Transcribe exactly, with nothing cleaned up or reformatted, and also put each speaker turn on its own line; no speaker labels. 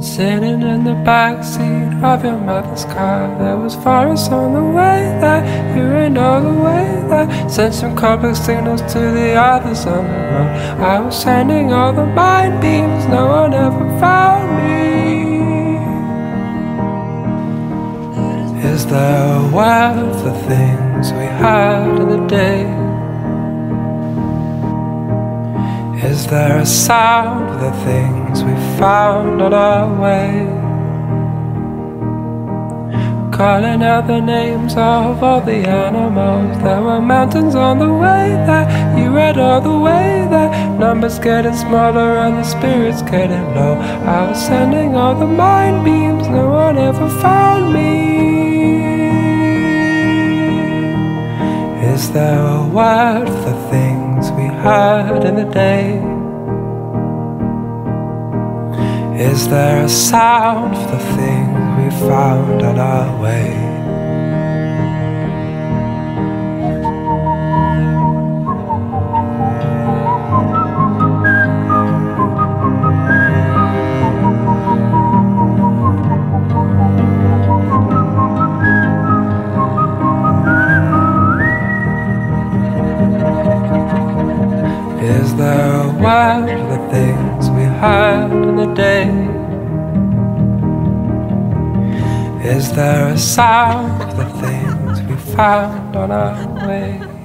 Sitting in the backseat of your mother's car, there was forests on the way that you ran all the way that sent some complex signals to the others on the road. I was sending all the mind beams, no one ever found me. Is there a word for things we had in the day? Is there a sound for the things we found on our way? Calling out the names of all the animals. There were mountains on the way that you read all the way that numbers getting smaller and the spirits getting low. I was sending all the mind beams, no one ever found me. Is there a word for the things we had in the day? Is there a sound for the things we found on our way? Is there a word for the things we had in the day? Is there a sound for the things we found on our way?